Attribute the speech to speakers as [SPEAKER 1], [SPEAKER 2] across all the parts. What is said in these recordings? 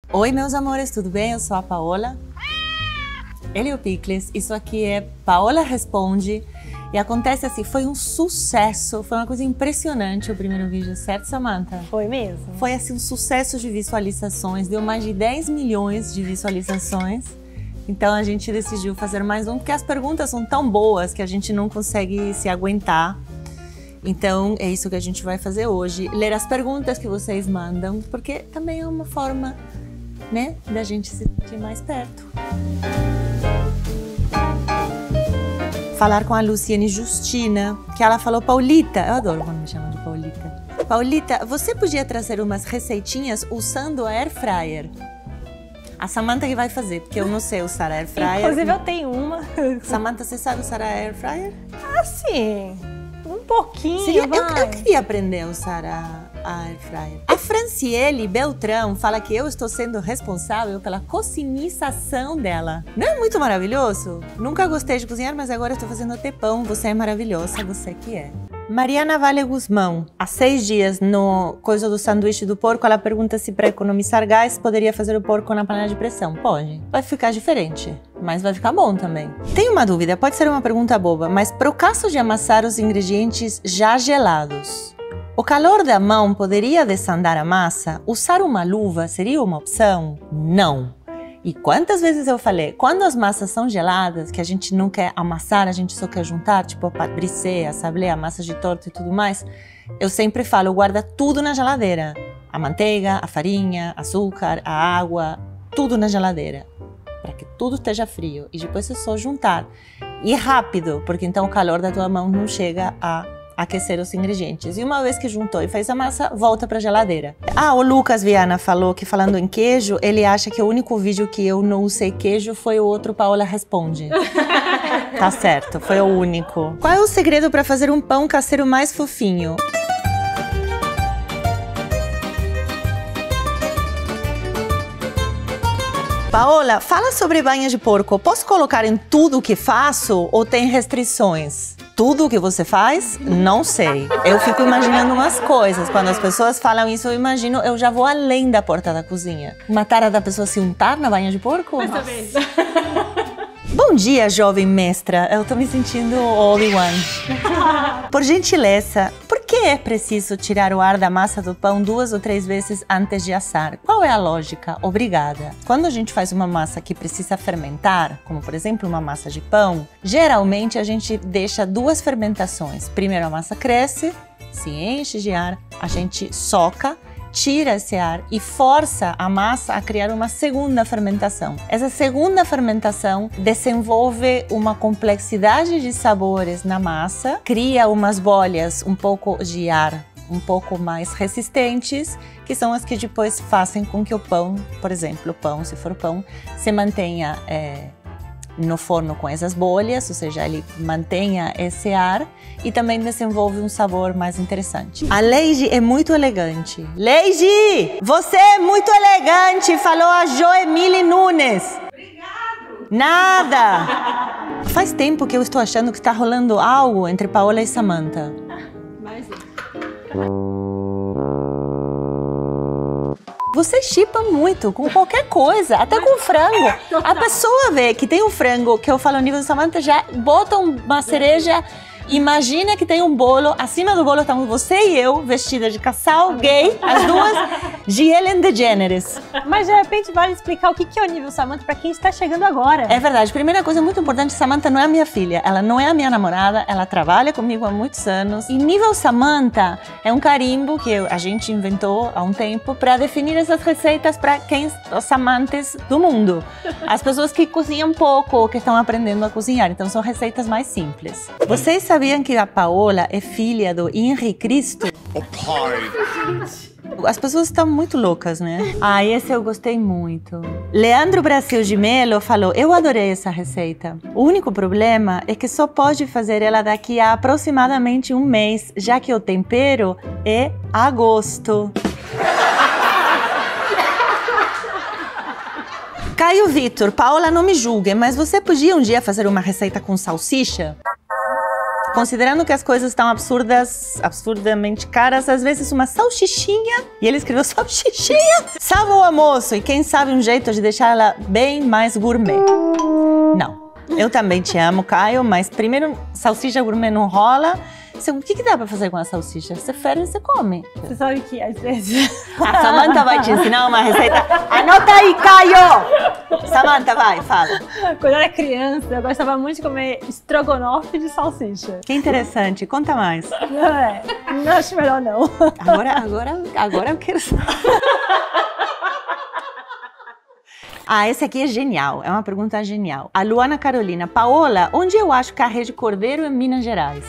[SPEAKER 1] Oi, meus amores, tudo bem? Eu sou a Paola. Ele é o Picles, isso aqui é Paola Responde. E acontece assim, foi um sucesso, foi uma coisa impressionante o primeiro vídeo, certo, Samantha?
[SPEAKER 2] Foi mesmo.
[SPEAKER 1] Foi assim um sucesso de visualizações, deu mais de 10 milhões de visualizações. Então a gente decidiu fazer mais um, porque as perguntas são tão boas que a gente não consegue se aguentar. Então é isso que a gente vai fazer hoje, ler as perguntas que vocês mandam, porque também é uma forma, né, da gente se sentir mais perto. Falar com a Luciane Justina, que ela falou: Paulita, eu adoro quando me chamam de Paulita. Paulita, você podia trazer umas receitinhas usando a Air Fryer? A Samantha que vai fazer, porque eu não sei usar a Air Fryer.
[SPEAKER 2] Inclusive eu tenho uma.
[SPEAKER 1] Samantha, você sabe usar a Air Fryer?
[SPEAKER 2] Ah, sim. Um pouquinho,
[SPEAKER 1] eu queria aprender a usar a Air Fryer. A Franciele Beltrão fala que eu estou sendo responsável pela cocinização dela. Não é muito maravilhoso? Nunca gostei de cozinhar, mas agora estou fazendo até pão. Você é maravilhosa, você que é. Mariana Vale Guzmão, há 6 dias no coisa do sanduíche do porco, ela pergunta se para economizar gás poderia fazer o porco na panela de pressão. Pode. Vai ficar diferente, mas vai ficar bom também. Tenho uma dúvida, pode ser uma pergunta boba, mas para o caso de amassar os ingredientes já gelados, o calor da mão poderia desandar a massa? Usar uma luva seria uma opção? Não. E quantas vezes eu falei, quando as massas são geladas, que a gente não quer amassar, a gente só quer juntar, tipo a pâte brisée, a sablé, a massa de torta e tudo mais, eu sempre falo, guarda tudo na geladeira. A manteiga, a farinha, açúcar, a água, tudo na geladeira. Para que tudo esteja frio. E depois é só juntar. E rápido, porque então o calor da tua mão não chega a aquecer os ingredientes. E uma vez que juntou e fez a massa, volta para a geladeira. Ah, o Lucas Viana falou que, falando em queijo, ele acha que o único vídeo que eu não usei queijo foi o outro Paola Responde. Tá certo, foi o único. Qual é o segredo para fazer um pão caseiro mais fofinho? Paola, fala sobre banha de porco. Posso colocar em tudo que faço ou tem restrições? Tudo o que você faz? Não sei. Eu fico imaginando umas coisas. Quando as pessoas falam isso, eu imagino, eu já vou além da porta da cozinha. Uma tara da pessoa se untar na banha de porco?
[SPEAKER 2] Mais ou menos.
[SPEAKER 1] Bom dia, jovem mestra. Eu tô me sentindo Obi-Wan. Por gentileza, por que é preciso tirar o ar da massa do pão 2 ou 3 vezes antes de assar? Qual é a lógica? Obrigada. Quando a gente faz uma massa que precisa fermentar, como por exemplo uma massa de pão, geralmente a gente deixa 2 fermentações. Primeiro a massa cresce, se enche de ar, a gente soca, tira esse ar e força a massa a criar uma segunda fermentação. Essa segunda fermentação desenvolve uma complexidade de sabores na massa, cria umas bolhas um pouco de ar um pouco mais resistentes, que são as que depois fazem com que o pão, por exemplo, o pão, se for pão, se mantenha no forno com essas bolhas, ou seja, ele mantenha esse ar e também desenvolve um sabor mais interessante. A Leide é muito elegante. Leide! Você é muito elegante! Falou a Joemile Nunes. Obrigado! Nada! Faz tempo que eu estou achando que está rolando algo entre Paola e Samantha.
[SPEAKER 2] Mais
[SPEAKER 1] Você chipa muito com qualquer coisa, até com frango. A pessoa vê que tem um frango, que eu falo no nível de Samantha, já bota uma cereja. Imagina que tem um bolo, acima do bolo estamos você e eu, vestida de casal gay, as duas de Ellen DeGeneres.
[SPEAKER 2] Mas de repente vale explicar o que é o nível Samantha para quem está chegando agora.
[SPEAKER 1] É verdade, primeira coisa muito importante, Samantha não é a minha filha, ela não é a minha namorada, ela trabalha comigo há muitos anos. E nível Samantha é um carimbo que a gente inventou há um tempo para definir essas receitas para os amantes do mundo. As pessoas que cozinham pouco ou que estão aprendendo a cozinhar, então são receitas mais simples. Vocês sabiam que a Paola é filha do Henri Cristo?
[SPEAKER 3] O pai!
[SPEAKER 1] As pessoas estão muito loucas, né? Ah, esse eu gostei muito. Leandro Brasil de Melo falou: eu adorei essa receita. O único problema é que só pode fazer ela daqui a aproximadamente 1 mês, já que o tempero é agosto. Caio Vitor, Paola, não me julgue, mas você podia um dia fazer uma receita com salsicha? Considerando que as coisas estão absurdamente caras, às vezes uma salsichinha, e ele escreveu salsichinha, salva o almoço, e quem sabe um jeito de deixar ela bem mais gourmet. Não, eu também te amo, Caio, mas primeiro, salsicha gourmet não rola. O que dá pra fazer com a salsicha? Você ferve e você come.
[SPEAKER 2] Você sabe que às vezes...
[SPEAKER 1] A Samantha vai te ensinar uma receita. Anota aí, Caio! Samantha, vai, fala.
[SPEAKER 2] Quando eu era criança, eu gostava muito de comer estrogonofe de salsicha.
[SPEAKER 1] Que interessante, conta mais.
[SPEAKER 2] Não acho melhor não.
[SPEAKER 1] Agora eu quero saber. Esse aqui é genial, é uma pergunta genial. A Luana Carolina, Paola, onde eu acho carré de cordeiro em Minas Gerais?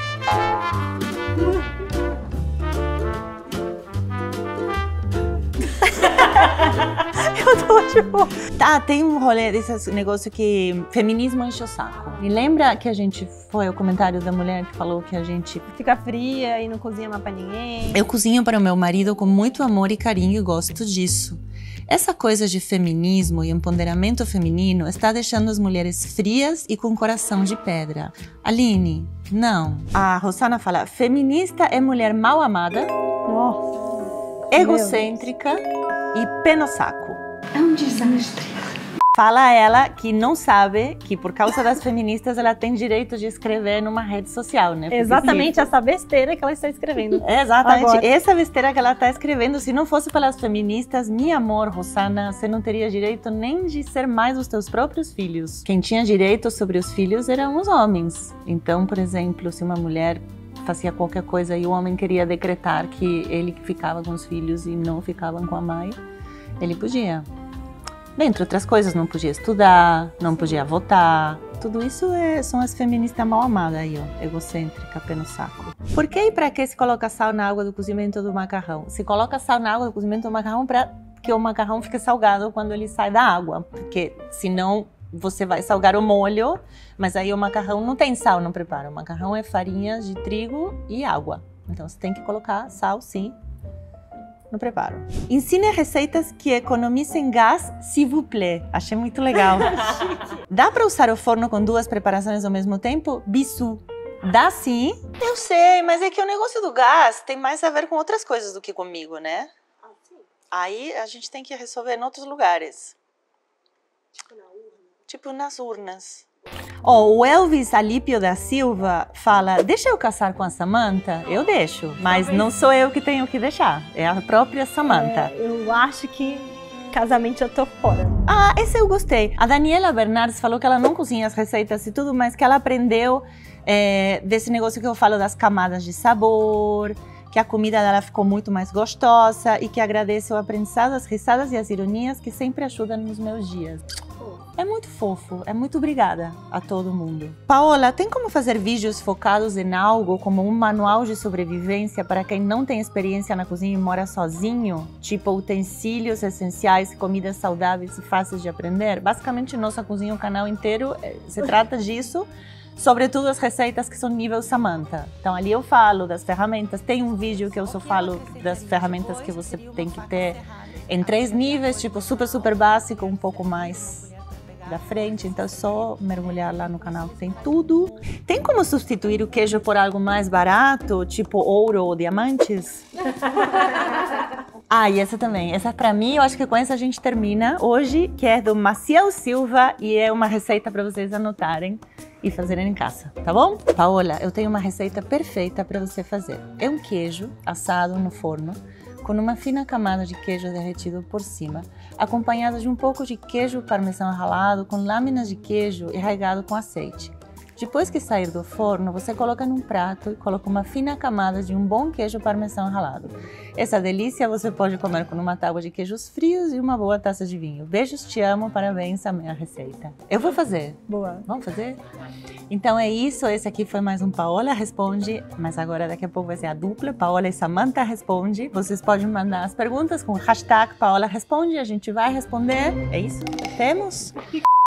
[SPEAKER 1] Eu tô tipo... Tá, tem um rolê desse negócio que feminismo enche o saco. E lembra que a gente foi o comentário da mulher que falou que a gente
[SPEAKER 2] fica fria e não cozinha mais pra ninguém?
[SPEAKER 1] Eu cozinho para o meu marido com muito amor e carinho e gosto disso. Essa coisa de feminismo e empoderamento feminino está deixando as mulheres frias e com coração de pedra. Aline, não. A Rosana fala, feminista é mulher mal amada, egocêntrica e pé no saco.
[SPEAKER 4] É um desastre.
[SPEAKER 1] Fala ela que não sabe que por causa das feministas ela tem direito de escrever numa rede social, né? Porque
[SPEAKER 2] exatamente essa besteira que ela está escrevendo.
[SPEAKER 1] Exatamente,
[SPEAKER 2] agora.
[SPEAKER 1] Essa besteira que ela está escrevendo. Se não fosse pelas feministas, meu amor, Rosana, você não teria direito nem de ser mais os teus próprios filhos. Quem tinha direito sobre os filhos eram os homens. Então, por exemplo, se uma mulher fazia qualquer coisa e o homem queria decretar que ele ficava com os filhos e não ficavam com a mãe, ele podia. Dentre outras coisas, não podia estudar, não podia votar. Tudo isso são as feministas mal amadas aí, ó, egocêntrica, pé no saco. Por que e pra que se coloca sal na água do cozimento do macarrão? Se coloca sal na água do cozimento do macarrão para que o macarrão fique salgado quando ele sai da água. Porque senão você vai salgar o molho, mas aí o macarrão não tem sal no preparo. O macarrão é farinha de trigo e água. Então você tem que colocar sal, sim, no preparo. Ensine receitas que economizem gás, s'il vous plaît. Achei muito legal. Dá para usar o forno com duas preparações ao mesmo tempo? Bisou. Dá sim. Eu sei, mas é que o negócio do gás tem mais a ver com outras coisas do que comigo, né? Aí a gente tem que resolver em outros lugares. Tipo nas urnas. O Elvis Alípio da Silva fala, deixa eu casar com a Samantha? Eu deixo, mas não sou eu que tenho que deixar, é a própria Samantha.
[SPEAKER 2] Eu acho que casamento eu tô fora.
[SPEAKER 1] Esse eu gostei. A Daniela Bernardes falou que ela não cozinha as receitas e tudo, mas que ela aprendeu desse negócio que eu falo das camadas de sabor, que a comida dela ficou muito mais gostosa e que agradece o aprendizado, as risadas e as ironias que sempre ajudam nos meus dias. É muito fofo, é muito obrigada a todo mundo. Paola, tem como fazer vídeos focados em algo como um manual de sobrevivência para quem não tem experiência na cozinha e mora sozinho? Tipo utensílios essenciais, comidas saudáveis e fáceis de aprender? Basicamente, nossa cozinha, o canal inteiro, se trata disso. Sobretudo as receitas que são nível Samantha. Então ali eu falo das ferramentas. Tem um vídeo que eu só falo das ferramentas que você tem que ter em 3 níveis, tipo super básico, um pouco mais da frente, então é só mergulhar lá no canal que tem tudo. Tem como substituir o queijo por algo mais barato, tipo ouro ou diamantes? E essa também. Essa pra mim, eu acho que com essa a gente termina hoje, que é do Maciel Silva e é uma receita para vocês anotarem e fazerem em casa, tá bom? Paola, eu tenho uma receita perfeita para você fazer. É um queijo assado no forno, com uma fina camada de queijo derretido por cima, acompanhado de um pouco de queijo parmesão ralado com lâminas de queijo e regado com azeite. Depois que sair do forno, você coloca num prato e coloca uma fina camada de um bom queijo parmesão ralado. Essa delícia você pode comer com uma tábua de queijos frios e uma boa taça de vinho. Beijos, te amo, parabéns, a minha receita. Eu vou fazer.
[SPEAKER 2] Boa.
[SPEAKER 1] Vamos fazer? Então é isso, esse aqui foi mais um Paola Responde, mas agora daqui a pouco vai ser a dupla, Paola e Samantha Responde. Vocês podem mandar as perguntas com hashtag Paola Responde, a gente vai responder. É isso? Temos?